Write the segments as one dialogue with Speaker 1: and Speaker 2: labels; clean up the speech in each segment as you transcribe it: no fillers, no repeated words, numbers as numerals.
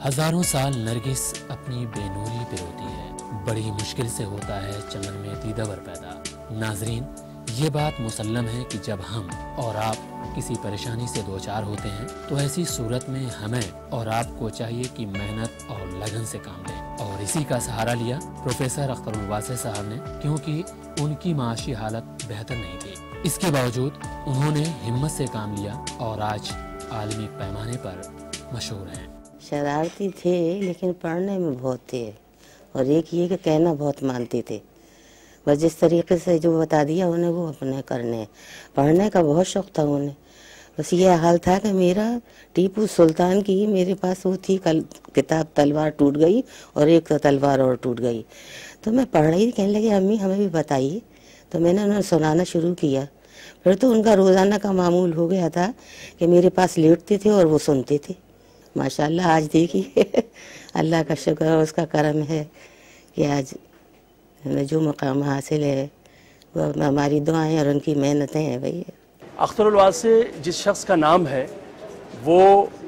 Speaker 1: ہزاروں سال نرگس اپنی بے نوری پہ روتی ہے، بڑی مشکل سے ہوتا ہے چمن میں دیدور پیدا۔ ناظرین، یہ بات مسلم ہے کہ جب ہم اور آپ کسی پریشانی سے دوچار ہوتے ہیں تو ایسی صورت میں ہمیں اور آپ کو چاہیے کہ محنت اور لگن سے کام لیں، اور اسی کا سہارا لیا پروفیسر اختر الواسع صاحب نے، کیونکہ ان کی معاشی حالت بہتر نہیں تھی۔ اس کے باوجود انہوں نے ہمت سے کام لیا اور آج عالمی پیمانے پر مشہور ہیں۔
Speaker 2: شرارتی تھے لیکن پڑھنے میں بہت تھے، اور ایک یہ کہ کہنا بہت مانتے تھے، بس جس طریقے سے جو بتا دیا انہیں وہ اپنے کرنے۔ پڑھنے کا بہت شوق تھا انہیں، بس یہ حال تھا کہ میرا ٹیپو سلطان کی میرے پاس وہ تھی کتاب تلوار ٹوٹ گئی اور ایک تلوار اور ٹوٹ گئی، تو میں پڑھ رہی تھی، کہنے لگے امی ہمیں بھی بتائیے، تو میں نے انہیں سنانا شروع کیا۔ پھر تو ان کا روزانہ کا معمول ہو گیا تھا کہ میرے پاس لیٹتے تھے اور وہ سنتے تھے۔ ماشاءاللہ آج دیکھیے اللہ کا شکر اور اس کا کرم ہے کہ آج ہمیں جو مقام حاصل ہے وہ ہماری دعائیں اور ان کی محنتیں ہیں۔ بھائی
Speaker 3: اختر الواسع جس شخص کا نام ہے وہ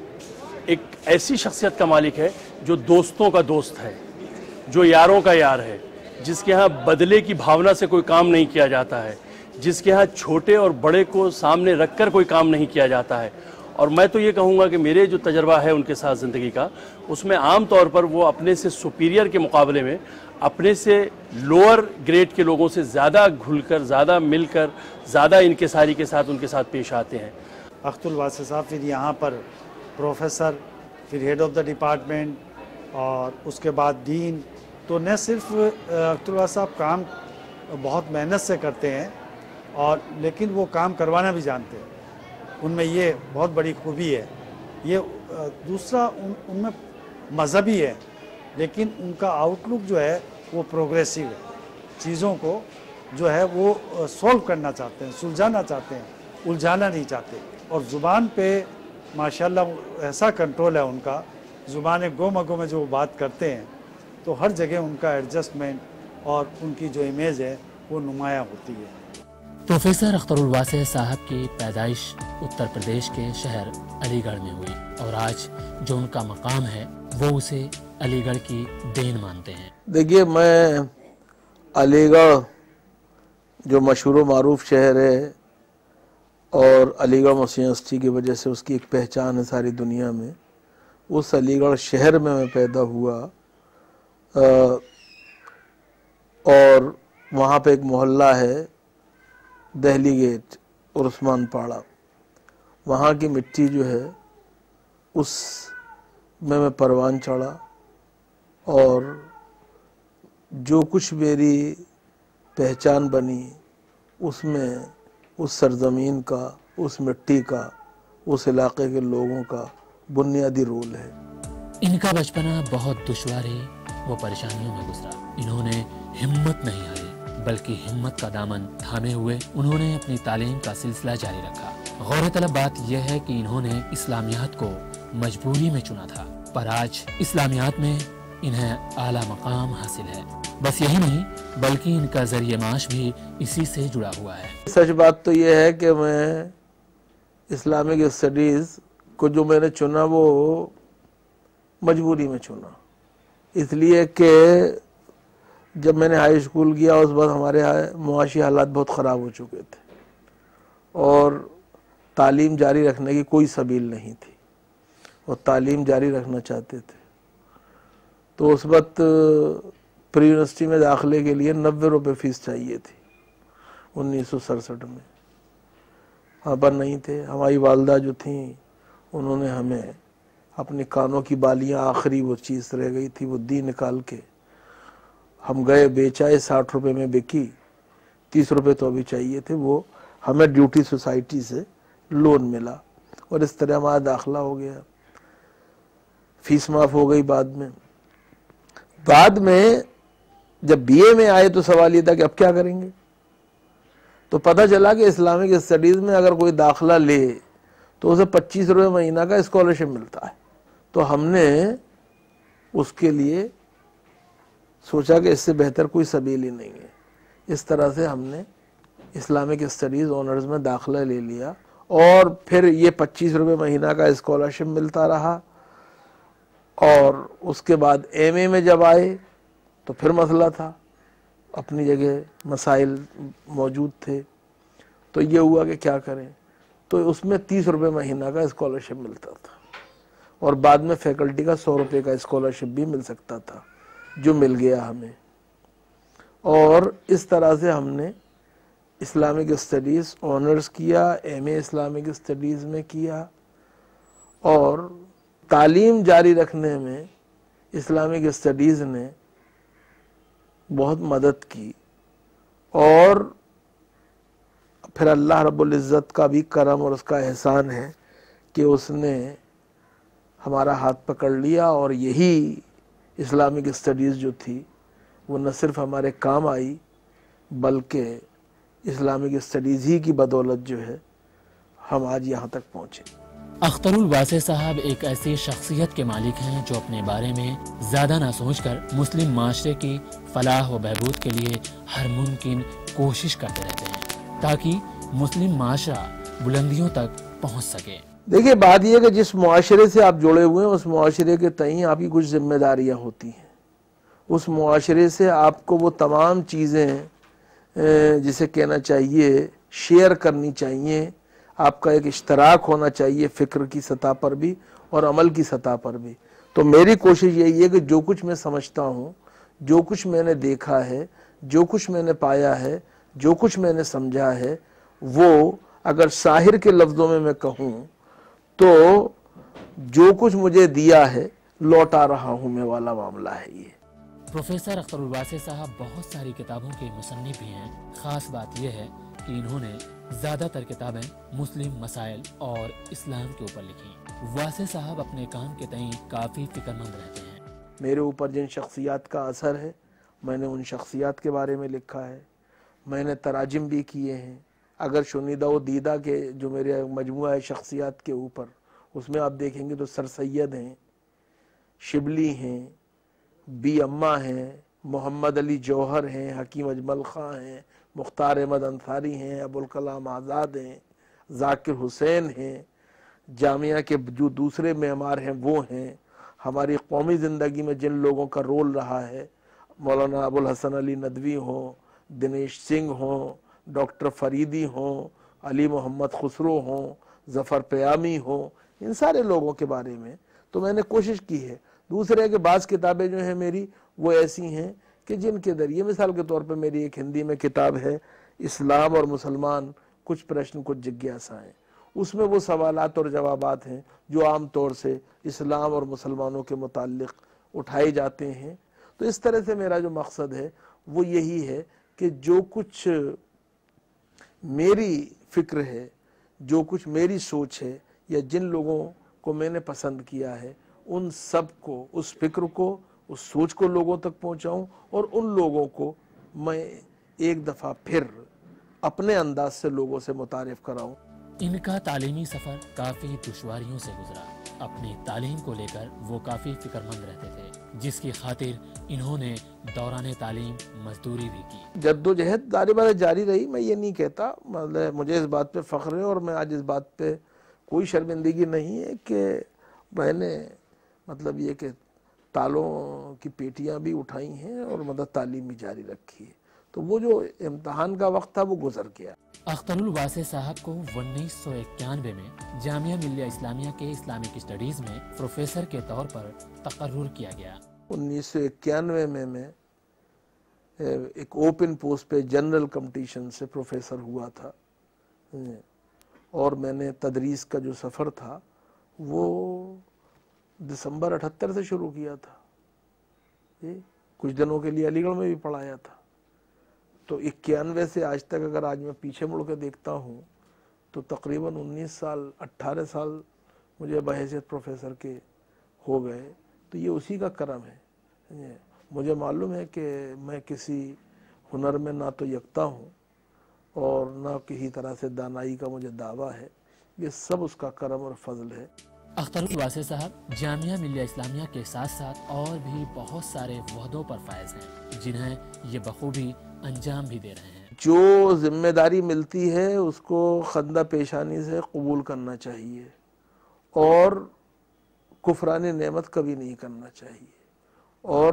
Speaker 3: ایک ایسی شخصیت کا مالک ہے جو دوستوں کا دوست ہے، جو یاروں کا یار ہے، جس کے ہاں بدلے کی بھاونا سے کوئی کام نہیں کیا جاتا ہے، جس کے ہاں چھوٹے اور بڑے کو سامنے رکھ کر کوئی کام نہیں کیا جاتا ہے۔ اور میں تو یہ کہوں گا کہ میرے جو تجربہ ہے ان کے ساتھ زندگی کا، اس میں عام طور پر وہ اپنے سے سپیریئر کے مقابلے میں اپنے سے لوور گریڈ کے لوگوں سے زیادہ گھل کر، زیادہ مل کر، زیادہ انکساری کے ساتھ ان کے ساتھ پیش آتے ہیں۔
Speaker 4: اختر الواسع صاحب پھر یہاں پر پروفیسر، پھر ہیڈ آف دا ڈپارٹمنٹ اور اس کے بعد ڈین، تو نہ صرف اختر الواسع صاحب کام بہت محنت سے کرتے ہیں اور لیکن وہ کام کروانا بھی جانتے ہیں، ان میں یہ بہت بڑی خوبی ہے۔ یہ دوسرا ان میں مذہبی ہے، لیکن ان کا آؤٹ لک جو ہے وہ پروگریسو ہے، چیزوں کو جو ہے وہ سولو کرنا چاہتے ہیں، سلجھانا چاہتے ہیں، الجھانا نہیں چاہتے۔ اور زبان پہ ماشاءاللہ ایسا کنٹرول ہے ان کا، زبان گو مگو میں جو بات کرتے ہیں تو ہر جگہ ان کا ایڈجسٹمنٹ اور ان کی جو امیج ہے وہ نمایاں ہوتی ہے۔
Speaker 1: پروفیسر اختر الواسع صاحب کی پیدائش اتر پردیش کے شہر علی گڑھ میں ہوئی، اور آج جو ان کا مقام ہے وہ اسے علی گڑھ کی دین مانتے ہیں۔
Speaker 5: دیکھیے، میں علی گڑھ جو مشہور و معروف شہر ہے اور علی گڑھ مسلم یونیورسٹی کی وجہ سے اس کی ایک پہچان ہے ساری دنیا میں، اس علی گڑھ شہر میں پیدا ہوا، اور وہاں پہ ایک محلہ ہے دہلی گیٹ اور عثمان پاڑا، وہاں کی مٹی جو ہے اس میں پروان چڑھا، اور جو کچھ میری پہچان بنی اس میں اس سرزمین کا، اس مٹی کا، اس علاقے کے لوگوں کا بنیادی رول ہے۔
Speaker 1: ان کا بچپنا بہت دشواری و پریشانیوں میں گزرا۔ انہوں نے ہمت نہیں ہاری، بلکہ ہمت کا دامن تھامے ہوئے انہوں نے اپنی تعلیم کا سلسلہ جاری رکھا۔ غور طلب بات یہ ہے کہ انہوں نے اسلامیات کو مجبوری میں چنا تھا، پر آج اسلامیات میں انہیں اعلیٰ مقام حاصل ہے۔ بس یہی نہیں بلکہ ان کا ذریعہ معاش بھی اسی سے جڑا ہوا ہے۔
Speaker 5: سچ بات تو یہ ہے کہ میں اسلامک اسٹڈیز کو جو میں نے چنا وہ مجبوری میں چنا، اس لیے کہ جب میں نے ہائی اسکول کیا اس وقت ہمارے معاشی حالات بہت خراب ہو چکے تھے اور تعلیم جاری رکھنے کی کوئی سبیل نہیں تھی، اور تعلیم جاری رکھنا چاہتے تھے تو اس وقت پری یونیورسٹی میں داخلے کے لیے 90 روپے فیس چاہیے تھی 1967 میں۔ ہاں پر نہیں تھے۔ ہماری والدہ جو تھیں انہوں نے ہمیں اپنے کانوں کی بالیاں، آخری وہ چیز رہ گئی تھی وہ دی نکال کے ہم گئے، بیچائے، 60 روپے میں بکی، 30 روپے تو ابھی چاہیے تھے، وہ ہمیں ڈیوٹی سوسائٹی سے لون ملا اور اس طرح ہمارا داخلہ ہو گیا، فیس معاف ہو گئی۔ بعد میں جب بی اے میں آئے تو سوال یہ تھا کہ اب کیا کریں گے، تو پتہ چلا کہ اسلامک اسٹڈیز میں اگر کوئی داخلہ لے تو اسے 25 روپے مہینہ کا اسکالرشپ ملتا ہے، تو ہم نے اس کے لیے سوچا کہ اس سے بہتر کوئی سبیل ہی نہیں ہے۔ اس طرح سے ہم نے اسلامک اسٹڈیز آنرز میں داخلہ لے لیا، اور پھر یہ 25 روپے مہینہ کا اسکالرشپ ملتا رہا، اور اس کے بعد ایم اے میں جب آئے تو پھر مسئلہ تھا، اپنی جگہ مسائل موجود تھے، تو یہ ہوا کہ کیا کریں، تو اس میں 30 روپے مہینہ کا اسکالرشپ ملتا تھا اور بعد میں فیکلٹی کا 100 روپے کا اسکالرشپ بھی مل سکتا تھا، جو مل گیا ہمیں۔ اور اس طرح سے ہم نے اسلامک اسٹڈیز آنرز کیا، ایم اے اسلامک اسٹڈیز میں کیا، اور تعلیم جاری رکھنے میں اسلامک اسٹڈیز نے بہت مدد کی۔ اور پھر اللہ رب العزت کا بھی کرم اور اس کا احسان ہے کہ اس نے ہمارا ہاتھ پکڑ لیا، اور یہی اسلامک اسٹڈیز جو تھی وہ نہ صرف ہمارے کام آئی بلکہ اسلامک اسٹڈیز ہی کی بدولت جو ہے ہم آج یہاں تک پہنچے۔
Speaker 1: اختر الواسع صاحب ایک ایسی شخصیت کے مالک ہیں جو اپنے بارے میں زیادہ نہ سوچ کر مسلم معاشرے کی فلاح و بہبود کے لیے ہر ممکن کوشش کرتے رہتے ہیں تاکہ مسلم معاشرہ بلندیوں تک پہنچ سکے۔
Speaker 5: دیکھیے بات یہ ہے کہ جس معاشرے سے آپ جڑے ہوئے ہیں اس معاشرے کے تئیں آپ کی کچھ ذمہ داریاں ہوتی ہیں، اس معاشرے سے آپ کو وہ تمام چیزیں جسے کہنا چاہیے شیئر کرنی چاہیے، آپ کا ایک اشتراک ہونا چاہیے فکر کی سطح پر بھی اور عمل کی سطح پر بھی۔ تو میری کوشش یہی ہے کہ جو کچھ میں سمجھتا ہوں، جو کچھ میں نے دیکھا ہے، جو کچھ میں نے پایا ہے، جو کچھ میں نے سمجھا ہے، وہ اگر ساحر کے لفظوں میں کہوں تو جو کچھ مجھے دیا ہے لوٹا رہا ہوں میں والا معاملہ ہے یہ۔
Speaker 1: پروفیسر اختر الواسع صاحب بہت ساری کتابوں کے مصنف بھی ہیں۔ خاص بات یہ ہے کہ انہوں نے زیادہ تر کتابیں مسلم مسائل اور اسلام کے اوپر لکھی۔ واسع صاحب اپنے کام کے تئیں کافی فکر مند رہتے ہیں۔
Speaker 5: میرے اوپر جن شخصیات کا اثر ہے میں نے ان شخصیات کے بارے میں لکھا ہے، میں نے تراجم بھی کیے ہیں۔ اگر شنیدہ و دیدہ کے جو میرے مجموعہ ہے شخصیات کے اوپر، اس میں آپ دیکھیں گے تو سر سید ہیں، شبلی ہیں، بی اماں ہیں، محمد علی جوہر ہیں، حکیم اجمل خاں ہیں، مختار احمد انصاری ہیں، ابوالکلام آزاد ہیں، ذاکر حسین ہیں، جامعہ کے جو دوسرے معمار ہیں وہ ہیں، ہماری قومی زندگی میں جن لوگوں کا رول رہا ہے، مولانا ابوالحسن علی ندوی ہوں، دنیش سنگھ ہوں، ڈاکٹر فریدی ہوں، علی محمد خسرو ہوں، ظفر پیامی ہوں، ان سارے لوگوں کے بارے میں تو میں نے کوشش کی ہے۔ دوسرے ہے کہ بعض کتابیں جو ہیں میری وہ ایسی ہیں کہ جن کے ذریعے، مثال کے طور پہ میری ایک ہندی میں کتاب ہے اسلام اور مسلمان کچھ پرشن کچھ جگیاسائیں، اس میں وہ سوالات اور جوابات ہیں جو عام طور سے اسلام اور مسلمانوں کے متعلق اٹھائے جاتے ہیں۔ تو اس طرح سے میرا جو مقصد ہے وہ یہی ہے کہ جو کچھ میری فکر ہے، جو کچھ میری سوچ ہے، یا جن لوگوں کو میں نے پسند کیا ہے، ان سب کو، اس فکر کو، اس سوچ کو لوگوں تک پہنچاؤں، اور ان لوگوں کو میں ایک دفعہ پھر اپنے انداز سے لوگوں سے متعارف کراؤں۔
Speaker 1: ان کا تعلیمی سفر کافی دشواریوں سے گزرا۔ اپنی تعلیم کو لے کر وہ کافی فکر مند رہتے تھے، جس کی خاطر انہوں نے دوران تعلیم مزدوری بھی کی۔
Speaker 5: جدوجہد جاری رہی، میں یہ نہیں کہتا، مجھے اس بات پہ فخر ہے اور میں آج اس بات پہ کوئی شرمندگی نہیں ہے کہ میں نے مطلب یہ کہ تالوں کی پیٹیاں بھی اٹھائی ہیں اور مدد تعلیم بھی جاری رکھی ہے۔ تو وہ جو امتحان کا وقت تھا وہ گزر گیا۔
Speaker 1: اختر الواسع صاحب کو 1991 میں جامعہ ملیہ اسلامیہ کے اسلامک اسٹڈیز میں پروفیسر کے طور پر تقرر کیا گیا۔
Speaker 5: 1991 میں میں ایک اوپن پوسٹ پہ جنرل کمپٹیشن سے پروفیسر ہوا تھا، اور میں نے تدریس کا جو سفر تھا وہ دسمبر 78 سے شروع کیا تھا، کچھ دنوں کے لیے علی گڑھ میں بھی پڑھایا تھا۔ تو 91 سے آج تک اگر آج میں پیچھے مڑ کے دیکھتا ہوں تو تقریباً 19 سال 18 سال مجھے بحیثیت پروفیسر کے ہو گئے۔ تو یہ اسی کا کرم ہے۔ مجھے معلوم ہے کہ میں کسی ہنر میں نہ تو یکتا ہوں اور نہ کسی طرح سے دانائی کا مجھے دعویٰ ہے، یہ سب اس کا کرم اور فضل ہے۔
Speaker 1: اختر الواسع صاحب جامعہ ملیہ اسلامیہ کے ساتھ ساتھ اور بھی بہت سارے عہدوں پر فائز ہیں، جنہیں یہ بخوبی انجام بھی دے رہے ہیں۔
Speaker 5: جو ذمہ داری ملتی ہے اس کو خندہ پیشانی سے قبول کرنا چاہیے، اور کفران نعمت کبھی نہیں کرنا چاہیے، اور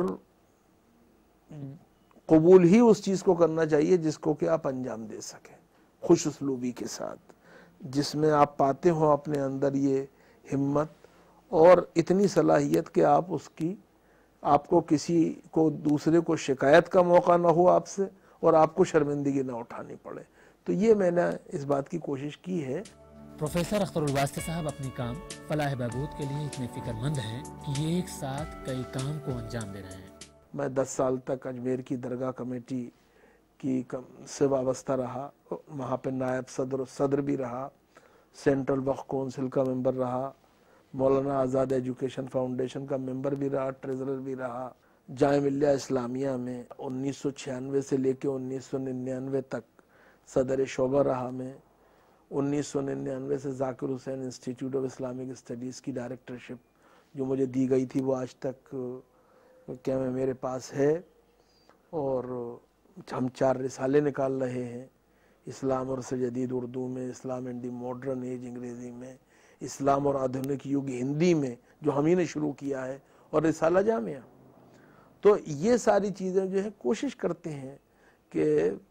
Speaker 5: قبول ہی اس چیز کو کرنا چاہیے جس کو کہ آپ انجام دے سکیں خوش اسلوبی کے ساتھ، جس میں آپ پاتے ہوں اپنے اندر یہ ہمت اور اتنی صلاحیت کہ آپ کو کسی کو دوسرے کو شکایت کا موقع نہ ہو آپ سے، اور آپ کو شرمندگی نہ اٹھانی پڑے۔ تو یہ میں نے اس بات کی کوشش کی ہے۔
Speaker 1: پروفیسر اختر الواسطی صاحب اپنی کام فلاح بہبود کے لیے اتنے فکر مند ہیں کہ یہ ایک ساتھ کئی کام کو انجام دے رہے ہیں۔
Speaker 5: میں 10 سال تک اجمیر کی درگاہ کمیٹی سے وابستہ رہا، وہاں پہ نائب صدر بھی رہا، سینٹرل وقف کونسل کا ممبر رہا، مولانا آزاد ایجوکیشن فاؤنڈیشن کا ممبر بھی رہا، ٹریزرر بھی رہا، جامعہ ملیہ اسلامیہ میں 1996 سے لے کے 1999 تک صدر شعبہ رہا میں، 1999 سے Zakir Husain institute of Islamic studies کی ڈائریکٹرشپ جو مجھے دی گئی تھی وہ آج تک کیا میرے پاس ہے، اور ہم 4 رسالے نکال رہے ہیں، اسلام اور عصر جدید اردو میں، Islam and the modern age انگریزی میں، اسلام اور آدھنک یگ ہندی میں جو ہم ہی نے شروع کیا ہے، اور رسالہ جامعہ۔ تو یہ ساری چیزیں جو ہے کوشش کرتے ہیں کہ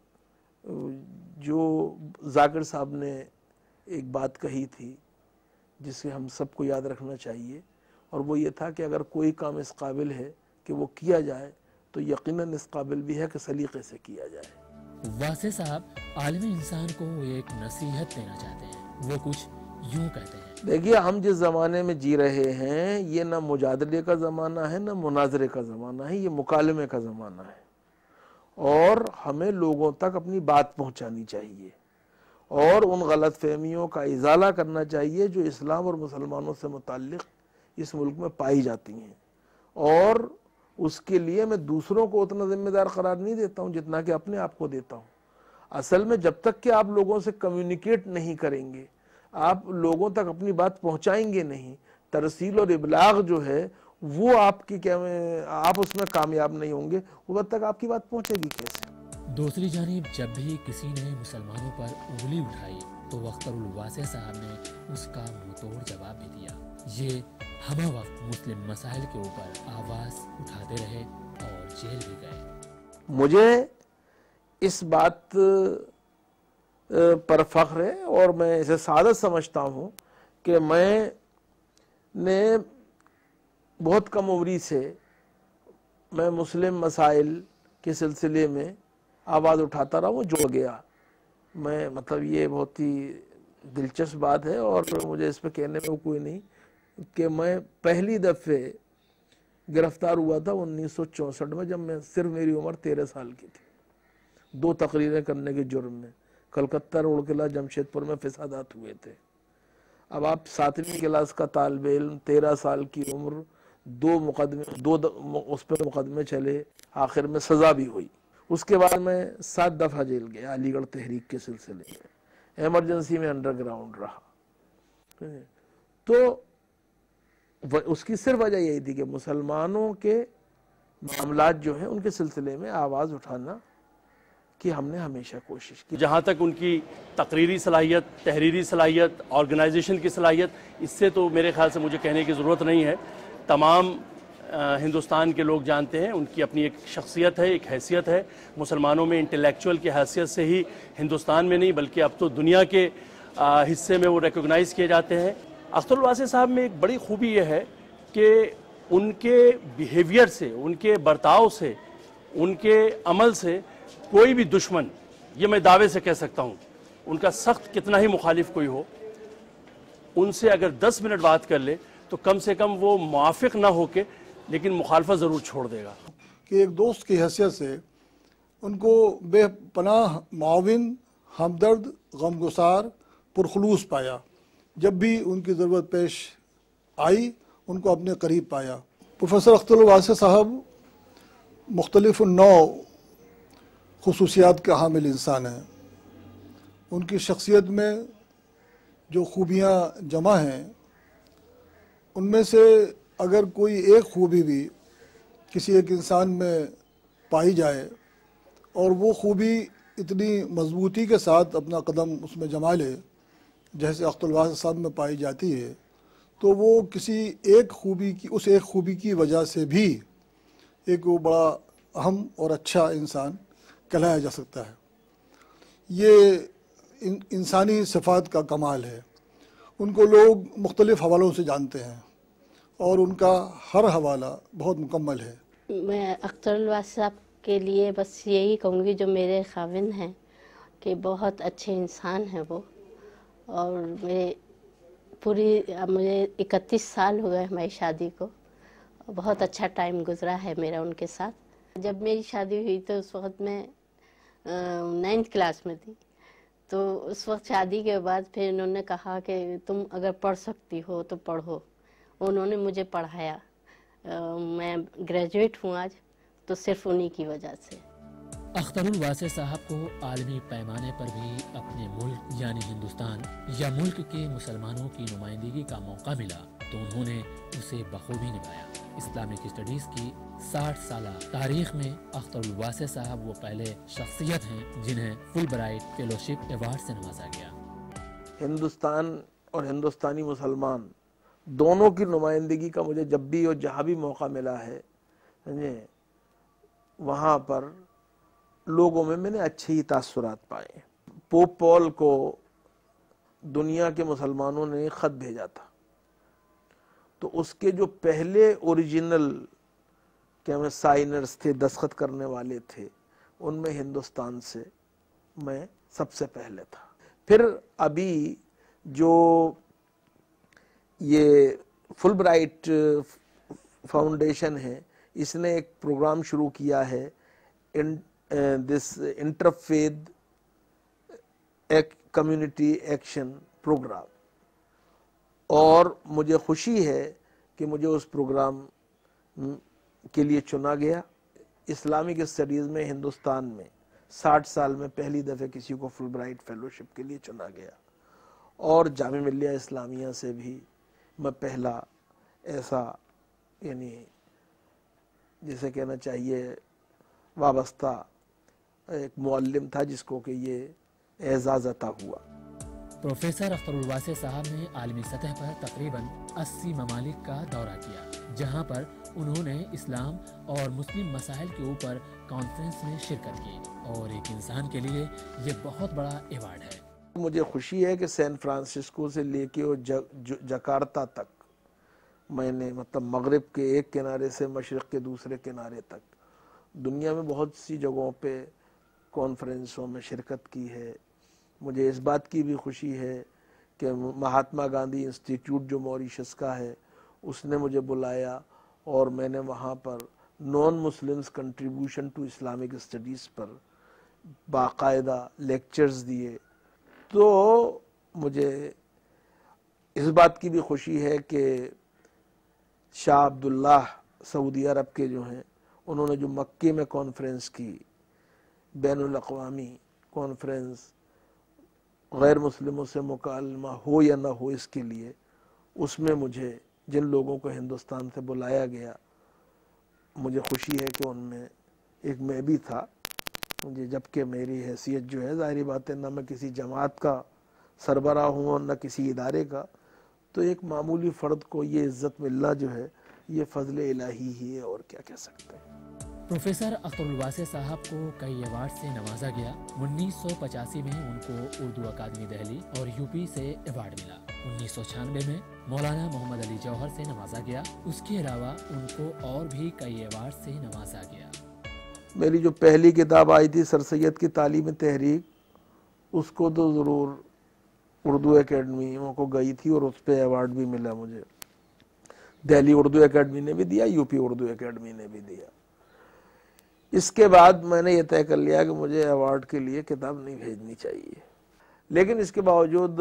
Speaker 5: جو ذاکر صاحب نے ایک بات کہی تھی جس سے ہم سب کو یاد رکھنا چاہیے، اور وہ یہ تھا کہ اگر کوئی کام اس قابل ہے کہ وہ کیا جائے تو یقیناً اس قابل بھی ہے کہ سلیقے سے کیا جائے۔
Speaker 1: واسع صاحب عالمی انسان کو ایک نصیحت دینا چاہتے ہیں، وہ کچھ یوں کہتے ہیں۔
Speaker 5: دیکھیے، ہم جس زمانے میں جی رہے ہیں یہ نہ مجادلے کا زمانہ ہے نہ مناظرے کا زمانہ ہے، یہ مکالمے کا زمانہ ہے، اور ہمیں لوگوں تک اپنی بات پہنچانی چاہیے اور ان غلط فہمیوں کا ازالہ کرنا چاہیے جو اسلام اور مسلمانوں سے متعلق اس ملک میں پائی جاتی ہیں، اور اس کے لیے میں دوسروں کو اتنا ذمہ دار قرار نہیں دیتا ہوں جتنا کہ اپنے آپ کو دیتا ہوں۔ اصل میں جب تک کہ آپ لوگوں سے کمیونیکیٹ نہیں کریں گے، آپ لوگوں تک اپنی بات پہنچائیں گے نہیں، ترسیل اور ابلاغ جو ہے وہ آپ اس میں کامیاب نہیں ہوں گے، وہ وقت تک آپ کی بات پہنچے گی کیسے؟
Speaker 1: دوسری جانب جب بھی کسی نے مسلمانوں پر انگلی اٹھائی تو اختر الواسع صاحب نے اس کا منہ توڑ جواب بھی دیا۔ یہ ہمہ وقت مسلم مسائل کے اوپر آواز اٹھاتے رہے اور جیل بھی گئے۔
Speaker 5: مجھے اس بات پر فخر ہے اور میں اسے سعادت سمجھتا ہوں کہ میں نے بہت کم عمری سے میں مسلم مسائل کے سلسلے میں آواز اٹھاتا رہا، وہ جڑ گیا۔ میں یہ بہت ہی دلچسپ بات ہے اور مجھے اس پہ کہنے میں کوئی نہیں کہ میں پہلی دفعہ گرفتار ہوا تھا 1964 میں، جب صرف میری عمر 13 سال کی تھی، 2 تقریریں کرنے کے جرم میں۔ کلکتہ روڈ قلعہ جمشید پور میں فسادات ہوئے تھے۔ اب آپ 7ویں کلاس کا طالب علم، 13 سال کی عمر، 2 اس پہ مقدمے چلے، آخر میں سزا بھی ہوئی۔ اس کے بعد میں 7 دفعہ جیل گیا علی گڑھ تحریک کے سلسلے میں، ایمرجنسی میں انڈر گراؤنڈ رہا۔ تو اس کی صرف وجہ یہی تھی کہ مسلمانوں کے معاملات جو ہیں ان کے سلسلے میں آواز اٹھانا کی ہم نے ہمیشہ کوشش کی۔
Speaker 3: جہاں تک ان کی تقریری صلاحیت، تحریری صلاحیت، آرگنائزیشن کی صلاحیت، اس سے تو میرے خیال سے مجھے کہنے کی ضرورت نہیں ہے، تمام ہندوستان کے لوگ جانتے ہیں۔ ان کی اپنی ایک شخصیت ہے، ایک حیثیت ہے، مسلمانوں میں انٹلیکچوئل کی حیثیت سے ہی ہندوستان میں نہیں بلکہ اب تو دنیا کے حصے میں وہ ریکگنائز کیے جاتے ہیں۔ اختر الواسع صاحب میں ایک بڑی خوبی یہ ہے کہ ان کے بیہیویئر سے، ان کے برتاؤ سے، ان کے عمل سے کوئی بھی دشمن، یہ میں دعوے سے کہہ سکتا ہوں، ان کا سخت کتنا ہی مخالف کوئی ہو، ان سے اگر 10 منٹ بات کر لے تو کم سے کم وہ موافق نہ ہو کے لیکن مخالفت ضرور چھوڑ دے گا۔
Speaker 6: کہ ایک دوست کی حیثیت سے ان کو بے پناہ معاون، ہمدرد، غمگسار، پرخلوص پایا۔ جب بھی ان کی ضرورت پیش آئی ان کو اپنے قریب پایا۔ پروفیسر اختر الواسع صاحب مختلف نوع خصوصیات کا حامل انسان ہیں۔ ان کی شخصیت میں جو خوبیاں جمع ہیں ان میں سے اگر کوئی ایک خوبی بھی کسی ایک انسان میں پائی جائے اور وہ خوبی اتنی مضبوطی کے ساتھ اپنا قدم اس میں جما لے جیسے اختر الواسع صاحب میں پائی جاتی ہے، تو وہ کسی ایک خوبی کی اس ایک خوبی کی وجہ سے بھی ایک وہ بڑا اہم اور اچھا انسان کہلایا جا سکتا ہے۔ یہ انسانی صفات کا کمال ہے۔ ان کو لوگ مختلف حوالوں سے جانتے ہیں اور ان کا ہر حوالہ بہت مکمل ہے۔
Speaker 7: میں اختر الواسع صاحب کے لیے بس یہی کہوں گی جو میرے خاوند ہیں کہ بہت اچھے انسان ہیں وہ، اور مجھے 31 سال ہو گئے ہماری شادی کو، بہت اچھا ٹائم گزرا ہے میرا ان کے ساتھ۔ جب میری شادی ہوئی تو اس وقت میں 9th کلاس میں تھی، تو اس وقت شادی کے بعد پھر انہوں نے کہا کہ تم اگر پڑھ سکتی ہو تو پڑھو، انہوں نے مجھے پڑھایا۔ میں گریجویٹ ہوں آج تو صرف انہی کی وجہ سے۔
Speaker 1: اختر الواسع صاحب کو عالمی پیمانے پر بھی اپنے ملک یعنی ہندوستان یا ملک کے مسلمانوں کی نمائندگی کا موقع ملا تو انہوں نے اسے بخوبی نبھایا۔ اسلامک اسٹڈیز کی 60 سالہ تاریخ میں اختر الواسع صاحب وہ پہلے شخصیت ہیں جنہیں فل برائٹ فیلوشپ ایوارڈ سے نوازا گیا۔
Speaker 5: ہندوستان اور ہندوستانی مسلمان دونوں کی نمائندگی کا مجھے جب بھی اور جہاں بھی موقع ملا ہے وہاں پر لوگوں میں نے اچھے ہی تاثرات پائے۔ پوپ پال کو دنیا کے مسلمانوں نے خط بھیجا تھا، تو اس کے جو پہلے اوریجنل سائنرز تھے، دستخط کرنے والے تھے، ان میں ہندوستان سے میں سب سے پہلے تھا۔ پھر ابھی جو یہ فل برائٹ فاؤنڈیشن ہے، اس نے ایک پروگرام شروع کیا ہے، this interfaith community action programme, اور مجھے خوشی ہے کہ مجھے اس پروگرام کے لیے چنا گیا۔ اسلامک اسٹڈیز میں ہندوستان میں 60 سال میں پہلی دفعہ کسی کو فل برائٹ فیلوشپ کے لیے چنا گیا، اور جامعہ ملیہ اسلامیہ سے بھی میں پہلا ایسا جسے کہنا چاہیے وابستہ ایک معلم تھا جس کو کہ یہ اعزاز عطا ہوا۔
Speaker 1: پروفیسر اختر الواسع صاحب نے عالمی سطح پر تقریباً 80 ممالک کا دورہ کیا، جہاں پر انہوں نے اسلام اور مسلم مسائل کے اوپر کانفرنس میں شرکت کی، اور ایک انسان کے لیے یہ بہت بڑا ایوارڈ ہے۔
Speaker 5: مجھے خوشی ہے کہ سین فرانسسکو سے لے کے اور جکارتا تک میں نے مغرب کے ایک کنارے سے مشرق کے دوسرے کنارے تک دنیا میں بہت سی جگہوں پہ کانفرنسوں میں شرکت کی ہے۔ مجھے اس بات کی بھی خوشی ہے کہ مہاتما گاندھی انسٹیٹیوٹ جو موریشس کا ہے، اس نے مجھے بلایا اور میں نے وہاں پر non Muslims contribution to Islamic studies پر باقاعدہ لیکچرز دیے۔ تو مجھے اس بات کی بھی خوشی ہے کہ شاہ عبداللہ سعودی عرب کے جو ہیں، انہوں نے جو مکے میں کانفرنس کی، بین الاقوامی کانفرنس، غیر مسلموں سے مکالمہ ہو یا نہ ہو اس کے لیے، اس میں مجھے جن لوگوں کو ہندوستان سے بلایا گیا، مجھے خوشی ہے کہ ان میں ایک میں بھی تھا، جبکہ میری حیثیت جو ہے ظاہری بات ہے نہ میں کسی جماعت کا سربراہ ہوں اور نہ کسی ادارے کا، تو ایک معمولی فرد کو یہ عزت ملنا جو ہے یہ فضل الہی ہی ہے، اور کیا کہہ سکتے ہیں۔
Speaker 1: پروفیسر اختر الواسع صاحب کو کئی ایوارڈ سے نوازا گیا۔ 1985 میں ان کو اردو اکادمی دہلی اور یوپی سے ایوارڈ ملا۔ 1996 میں مولانا محمد علی جوہر سے نوازا گیا۔ اس کے علاوہ ان کو اور بھی کئی ایوارڈ سے نوازا گیا۔
Speaker 5: میری جو پہلی کتاب آئی تھی سر سید کی تعلیم تحریک، اس کو تو ضرور اردو اکیڈمی کو گئی تھی اور اس پہ ایوارڈ بھی ملا مجھے۔ دہلی اردو اکیڈمی نے بھی دیا، یوپی اردو اکیڈمی نے بھی دیا۔ اس کے بعد میں نے یہ طے کر لیا کہ مجھے ایوارڈ کے لیے کتاب نہیں بھیجنی چاہیے، لیکن اس کے باوجود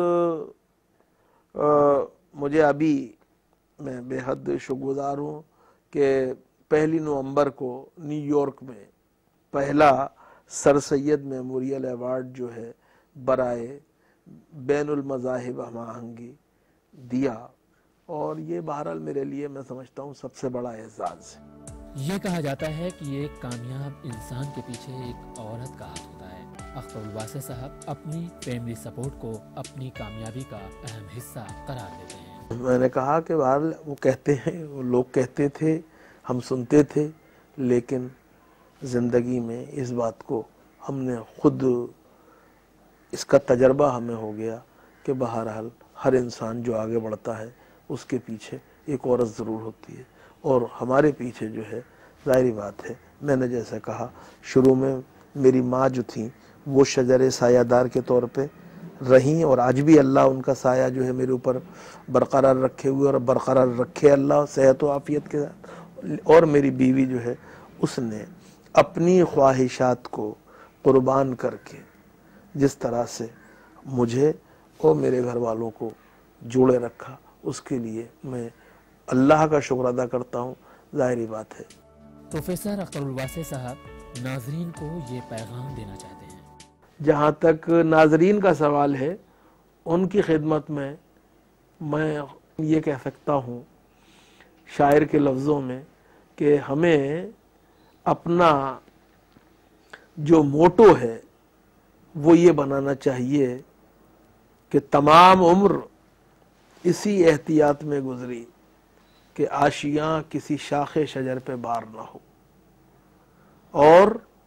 Speaker 5: مجھے ابھی میں بے حد شکرگزار ہوں کہ 1 نومبر کو نیو یارک میں پہلا سر سید میموریل ایوارڈ جو ہے برائے بین المذاہب ہم آہنگی دیا، اور یہ بہرحال میرے لیے میں سمجھتا ہوں سب سے بڑا اعزاز ہے۔
Speaker 1: یہ کہا جاتا ہے کہ ایک کامیاب انسان کے پیچھے ایک عورت کا ہاتھ ہوتا ہے۔ اختر الواسع صاحب اپنی فیملی سپورٹ کو اپنی کامیابی کا اہم حصہ قرار دیتے ہیں۔
Speaker 5: میں نے کہا کہ بہرحال وہ کہتے ہیں، وہ لوگ کہتے تھے، ہم سنتے تھے، لیکن زندگی میں اس بات کو ہم نے خود، اس کا تجربہ ہمیں ہو گیا کہ بہرحال ہر انسان جو آگے بڑھتا ہے اس کے پیچھے ایک عورت ضرور ہوتی ہے، اور ہمارے پیچھے جو ہے ظاہری بات ہے، میں نے جیسے کہا شروع میں میری ماں جو تھیں وہ شجر سایہ دار کے طور پہ رہیں، اور آج بھی اللہ ان کا سایہ جو ہے میرے اوپر برقرار رکھے ہوئے، اور برقرار رکھے اللہ صحت و عافیت کے ساتھ۔ اور میری بیوی جو ہے اس نے اپنی خواہشات کو قربان کر کے جس طرح سے مجھے اور میرے گھر والوں کو جوڑے رکھا، اس کے لیے میں اللہ کا شکر ادا کرتا ہوں۔ ظاہری بات ہے
Speaker 1: پروفیسر اختر الواسع صاحب ناظرین کو یہ پیغام دینا چاہتے ہیں۔
Speaker 5: جہاں تک ناظرین کا سوال ہے، ان کی خدمت میں یہ کہہ سکتا ہوں شاعر کے لفظوں میں کہ ہمیں اپنا جو موٹو ہے وہ یہ بنانا چاہیے کہ تمام عمر اسی احتیاط میں گزری کہ آشیاں کسی شاخ شجر پہ بار نہ ہو، اور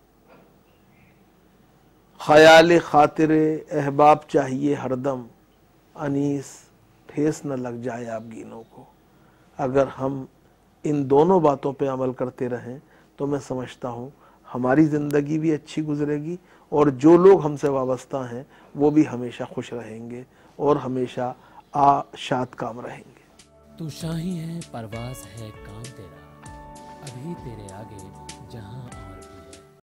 Speaker 5: خیال خاطر احباب چاہیے ہر دم، انیس ٹھیس نہ لگ جائے آپ گینوں کو۔ اگر ہم ان دونوں باتوں پہ عمل کرتے رہیں تو میں سمجھتا ہوں ہماری زندگی بھی اچھی گزرے گی، اور جو لوگ ہم سے وابستہ ہیں وہ بھی ہمیشہ خوش رہیں گے اور ہمیشہ شاد کام رہیں گے۔
Speaker 1: تو شاہی ہے پرواز ہے کام تیرا، ابھی تیرے آگے جہاں